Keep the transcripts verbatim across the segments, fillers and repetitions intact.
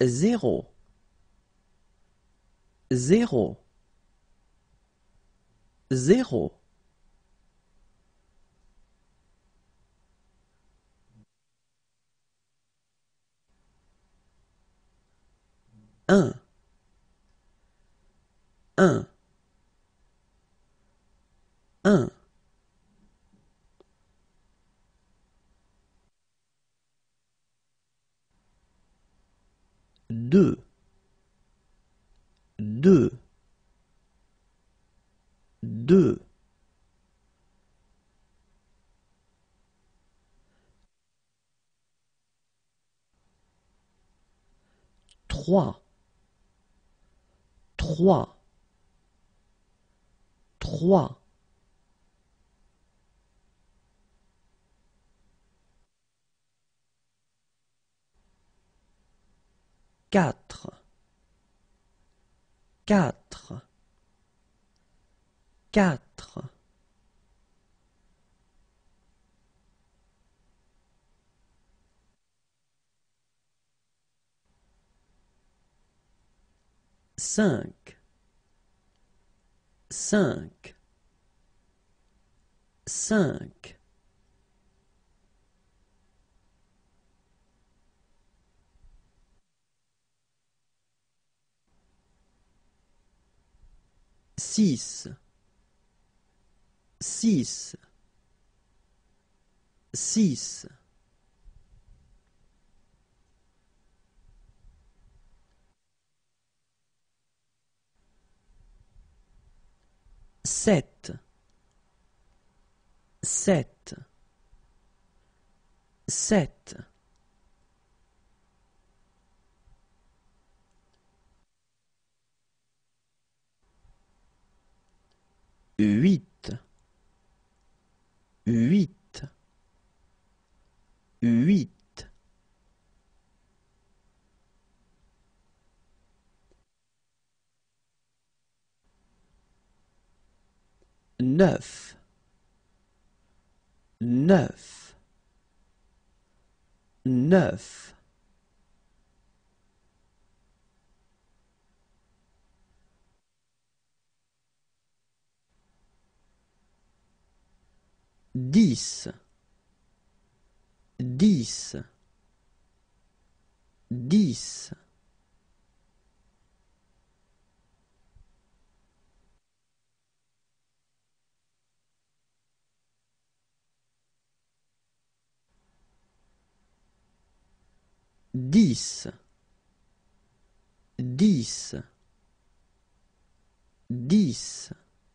zéro, zéro, zéro. Un, un, un. Deux, deux, deux. Trois, trois, trois. Quatre, quatre, quatre. Cinq, cinq, cinq. Six, six, six. Sept, sept, sept. Huit, huit, huit. Neuf, neuf, neuf. Dix, dix, dix. Dix, dix, dix.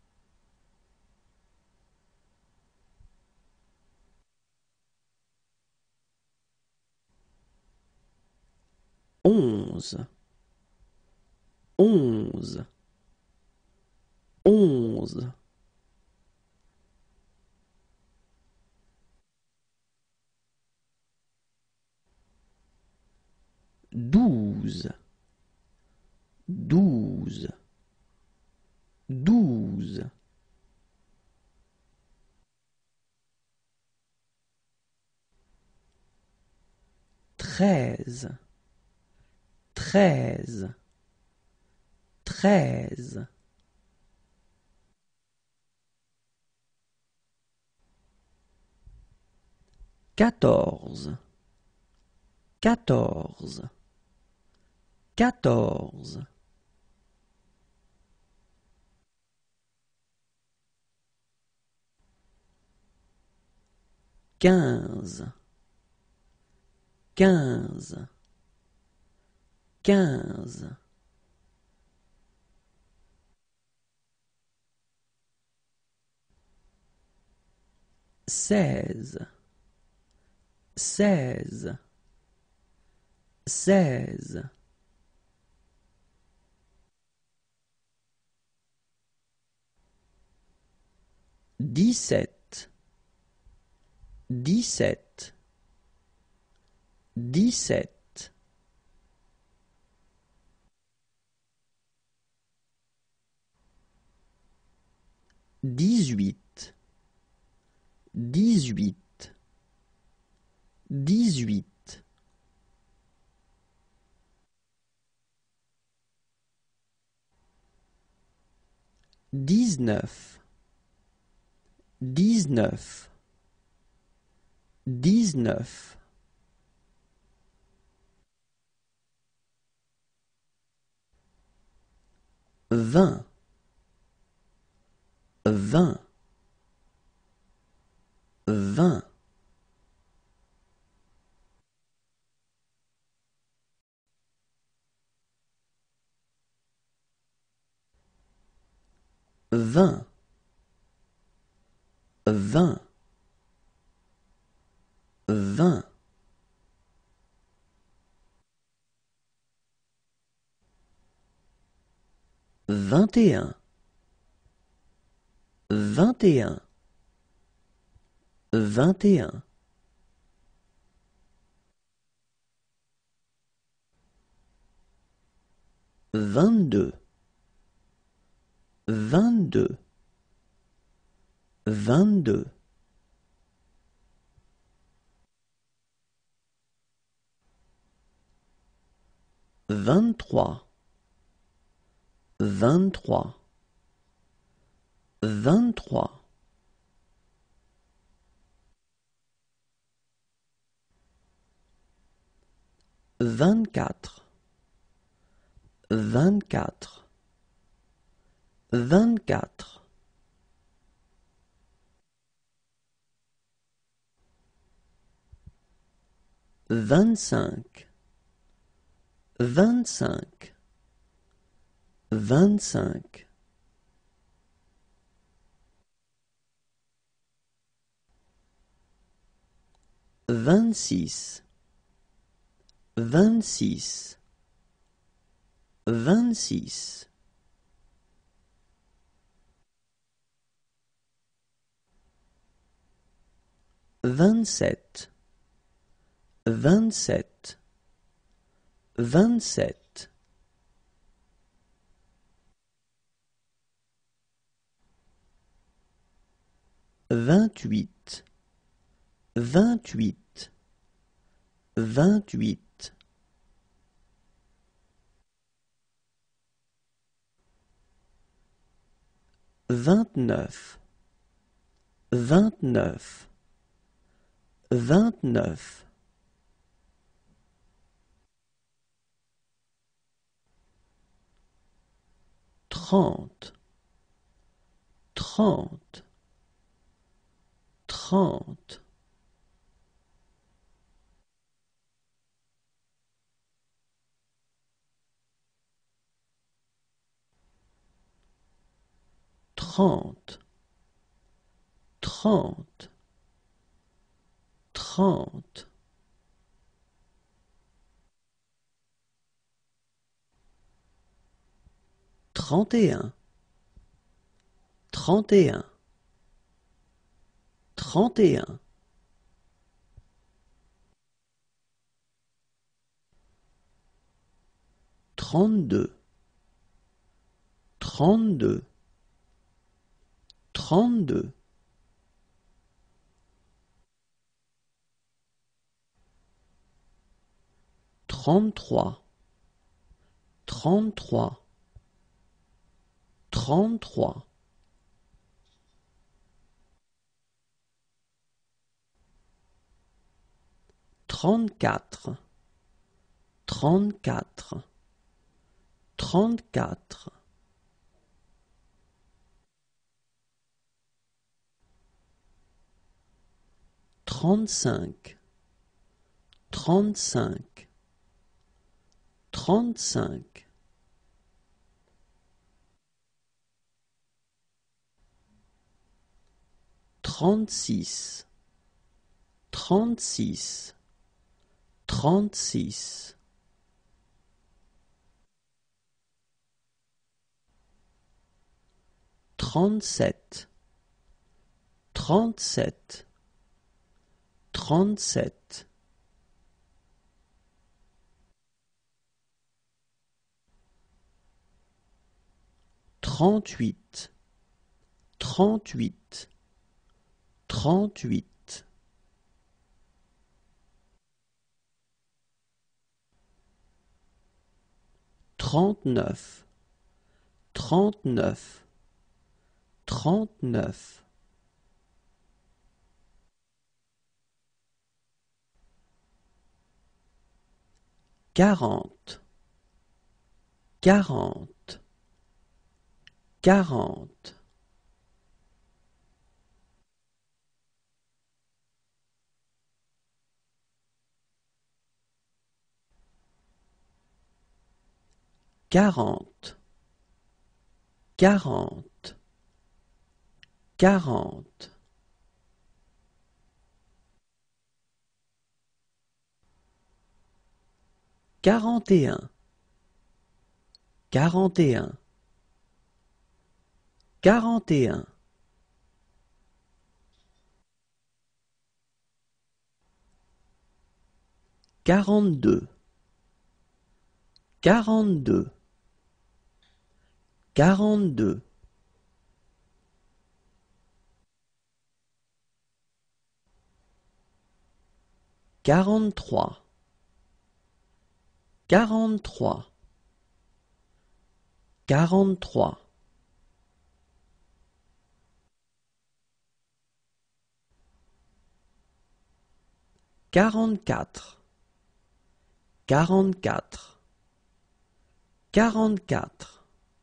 Onze, onze, onze. Douze, douze, douze. Treize, treize, treize. Quatorze, quatorze, quatorze. Quinze, quinze, quinze. Seize, seize, seize. Dix-sept, dix-sept, dix-sept. Dix-huit, dix-huit, dix-huit. dix-neuf, dix-neuf, dix-neuf, vingt, vingt, vingt, vingt, vingt, vingt, vingt et un, vingt et un, vingt et un, vingt-deux, vingt-deux, vingt-deux, vingt-trois, vingt-trois, vingt-trois, vingt-quatre, vingt-quatre, vingt-quatre, vingt-cinq, vingt-cinq, vingt-cinq, vingt-six, vingt-six, vingt-six, vingt-sept, vingt-sept, vingt-sept, vingt-huit, vingt-huit, vingt-huit, vingt-neuf, vingt-neuf, vingt-neuf, trente, trente, trente, trente, trente, trente, trente et un, trente et un, trente et un, trente-deux, trente-deux, trente-deux, trente-trois, trente-trois, trente-trois, trente-quatre, trente-quatre, trente-quatre, trente-cinq, trente-cinq, trente-cinq, trente-six, trente-six, trente-six, trente-sept, trente-sept, trente-sept, trente-huit, trente-huit, trente-huit, trente-neuf, trente-neuf, trente-neuf, quarante, quarante, quarante, quarante, quarante, quarante, quarante et un, quarante et un, quarante et un, quarante-deux, quarante-deux, quarante-deux, quarante-trois, quarante-trois, quarante-trois, quarante-quatre, quarante-quatre, quarante-quatre,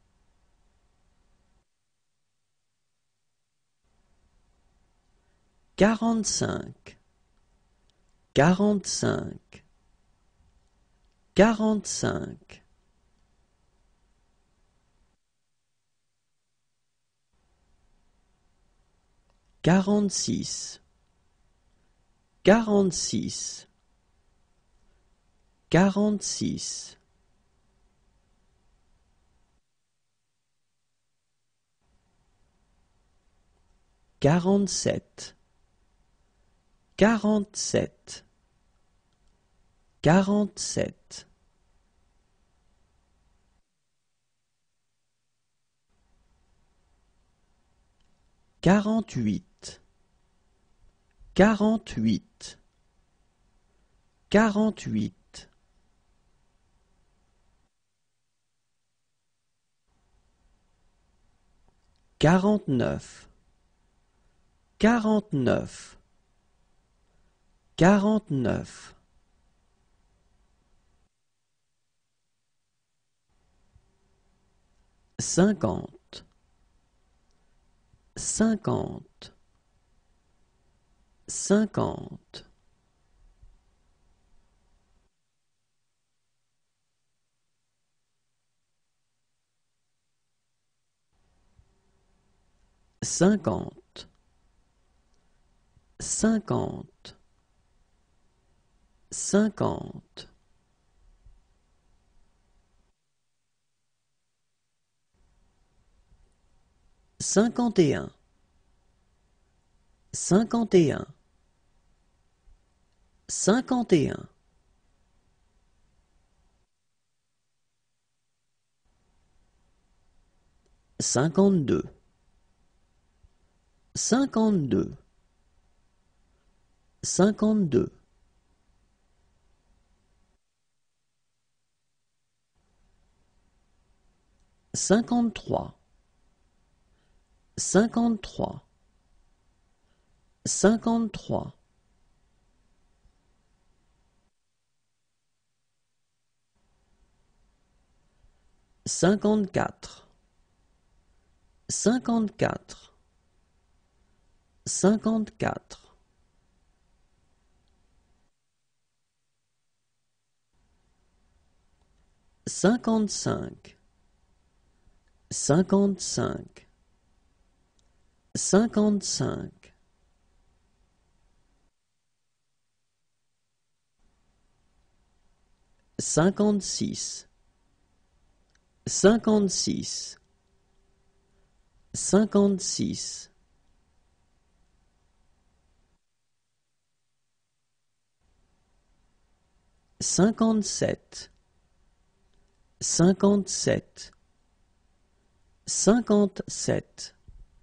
quarante-cinq, quarante-cinq, quarante-cinq, quarante-six, quarante-six, quarante-six, quarante-sept, quarante-sept, quarante-sept, quarante-huit, quarante-huit, quarante-huit, quarante-neuf, quarante-neuf, quarante-neuf, cinquante, cinquante, cinquante, cinquante, cinquante, cinquante, cinquante et un, cinquante et un, cinquante et un, cinquante-deux, cinquante-deux, cinquante-deux, cinquante-trois, cinquante-trois, cinquante-trois, cinquante-quatre, cinquante-quatre, cinquante-quatre, cinquante-cinq, cinquante-cinq, cinquante-cinq, cinquante-six, cinquante-six, cinquante-six, cinquante-sept, cinquante-sept, cinquante-sept,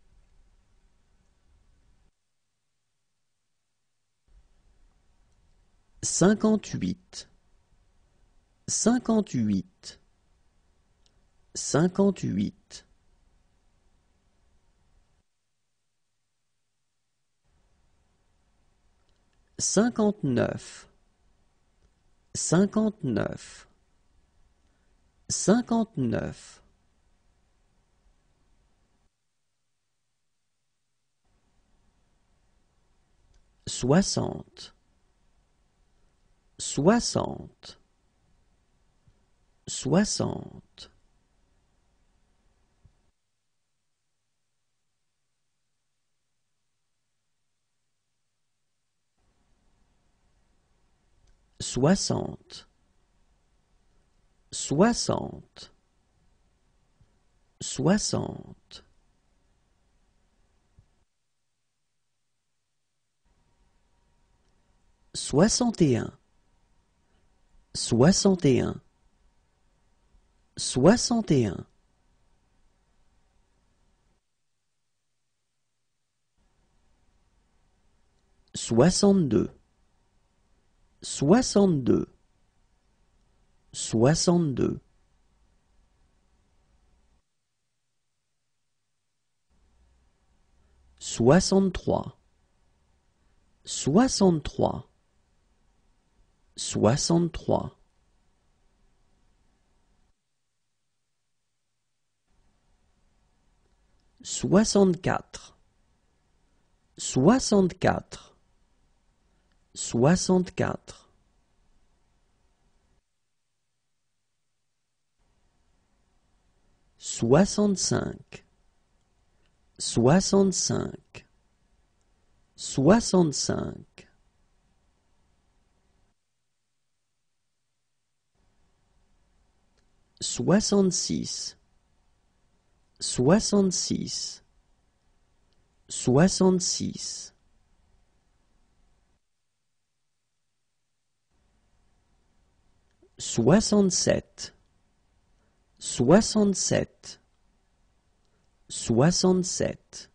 cinquante-huit, cinquante-huit, cinquante-huit, cinquante-neuf, cinquante-neuf, cinquante-neuf, soixante, soixante, soixante, soixante, soixante, soixante, soixante et un, soixante et un, soixante et un, soixante-deux, soixante-deux, soixante-deux, soixante-trois, soixante-trois, soixante-trois, soixante-quatre, soixante-quatre, soixante-quatre, soixante-cinq, soixante-cinq, soixante-cinq, soixante-six, soixante-six, soixante-six, soixante-sept, soixante-sept, soixante-sept,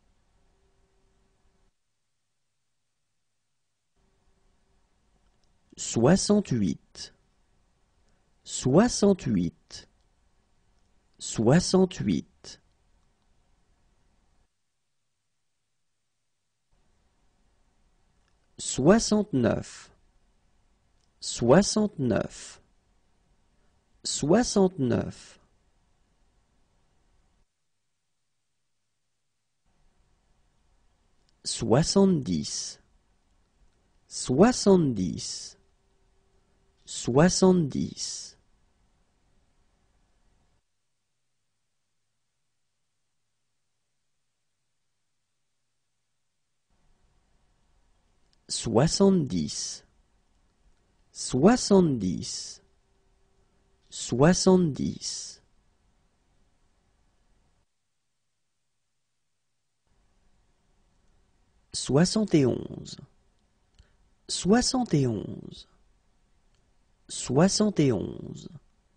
soixante-huit, soixante-huit, soixante-huit, soixante-neuf, soixante-neuf, soixante-neuf, soixante-dix, soixante-dix, soixante-dix, soixante-dix, soixante-dix, soixante-dix, soixante et onze, soixante et onze, soixante et onze,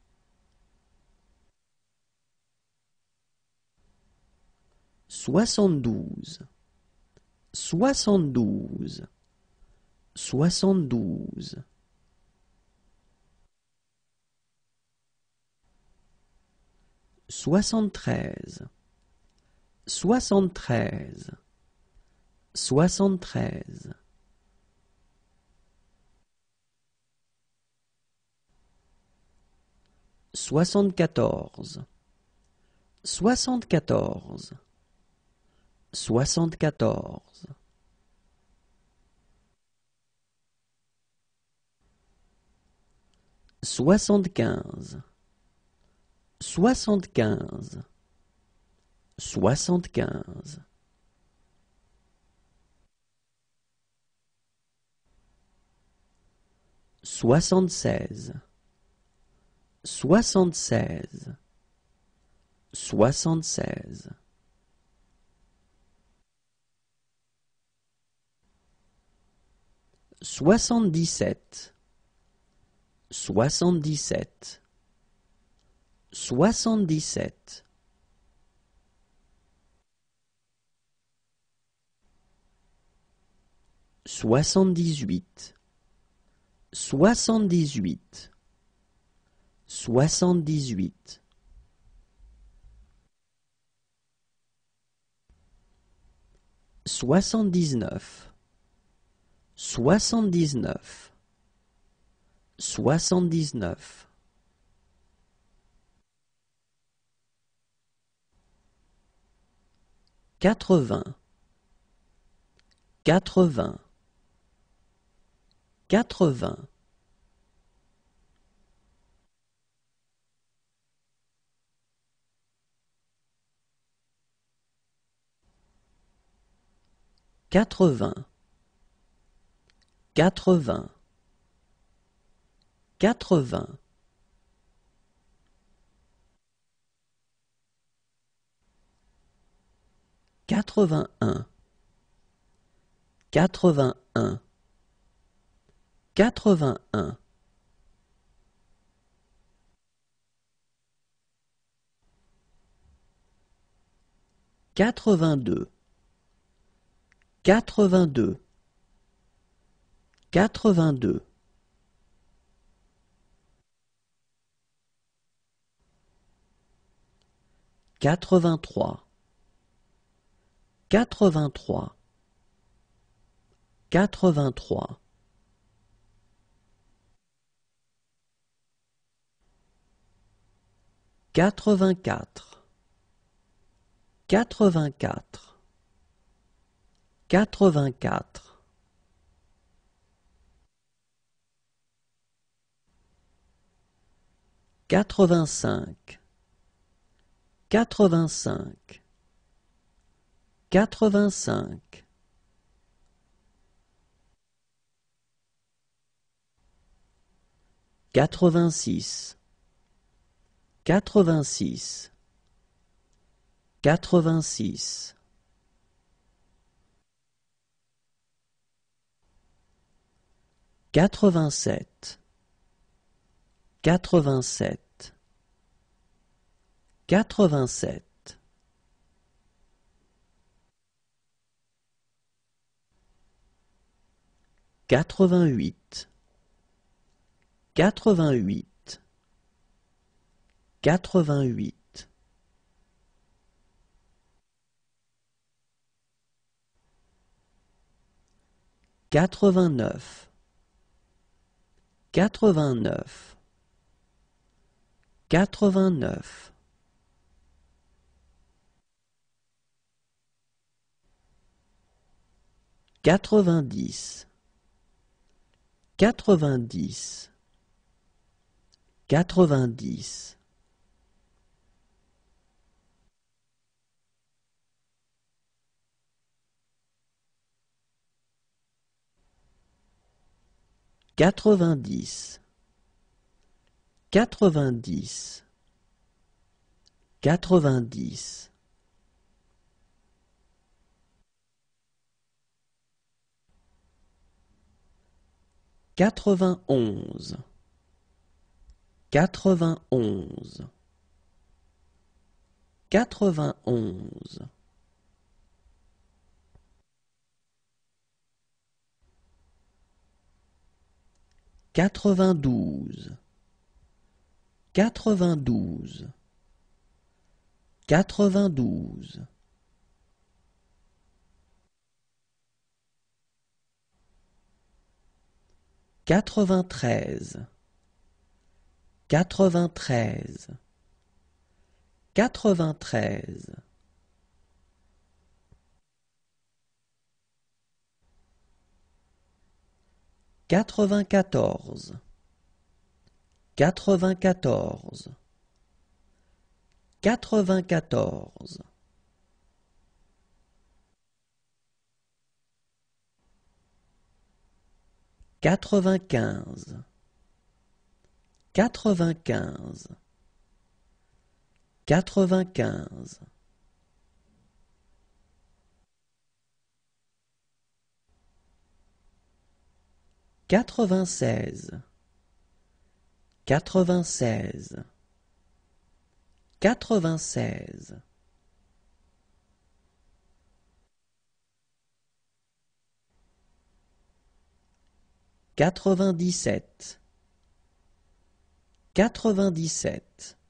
soixante-douze, soixante-douze, soixante-douze, soixante-treize, soixante-treize, soixante-treize, soixante-quatorze, soixante-quatorze, soixante-quatorze, soixante-quinze, soixante-quinze, soixante-quinze, soixante-seize, soixante-seize, soixante-seize, soixante-dix-sept, soixante-dix-sept, soixante-dix-sept, soixante-dix-huit, soixante-dix-huit, soixante-dix-huit, soixante-dix-neuf, soixante-dix-neuf, soixante-dix-neuf, quatre-vingts, quatre-vingts, quatre-vingts, quatre-vingts, quatre-vingts, quatre-vingts, quatre-vingt-un, quatre-vingt-un, quatre-vingt-un, quatre-vingt-deux, quatre-vingt-deux, quatre-vingt-deux, quatre-vingt-trois, quatre-vingt-trois, quatre-vingt-trois, quatre-vingt-quatre, quatre-vingt-quatre, quatre-vingt-quatre, quatre-vingt-cinq, quatre-vingt-cinq, quatre-vingt-cinq, quatre-vingt-six, quatre-vingt-six, quatre-vingt-six, quatre-vingt-sept, quatre-vingt-sept, quatre-vingt-sept, quatre-vingt-huit, quatre-vingt-huit, quatre-vingt-huit, quatre-vingt-neuf, quatre-vingt-neuf, quatre-vingt-neuf, quatre-vingt-dix, quatre-vingt-dix, quatre-vingt-dix, quatre-vingt-dix, quatre-vingt-dix, quatre-vingt-dix, quatre-vingt-onze, quatre-vingt-onze, quatre-vingt-onze, quatre-vingt-douze, quatre-vingt-douze, quatre-vingt-douze, quatre-vingt-treize, quatre-vingt-treize, quatre-vingt-treize, quatre-vingt-quatorze, quatre-vingt-quatorze, quatre-vingt-quatorze, quatre-vingt-quinze, quatre-vingt-quinze, quatre-vingt-quinze, quatre-vingt-seize, quatre-vingt-seize, quatre-vingt-seize, quatre-vingt-dix-sept, quatre-vingt-dix-sept,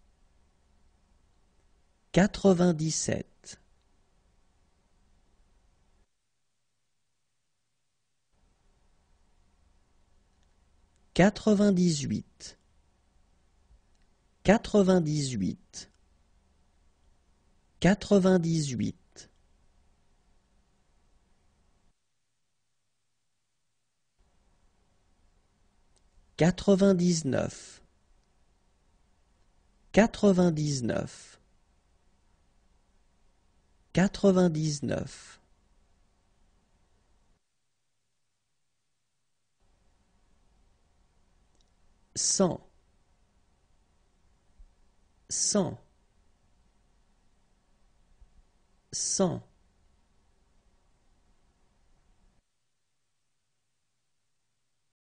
quatre-vingt-dix-sept, quatre-vingt-dix-huit, quatre-vingt-dix-huit, quatre-vingt-dix-huit, quatre-vingt-dix-neuf, quatre-vingt-dix-neuf, quatre-vingt-dix-neuf, cent, cent, cent,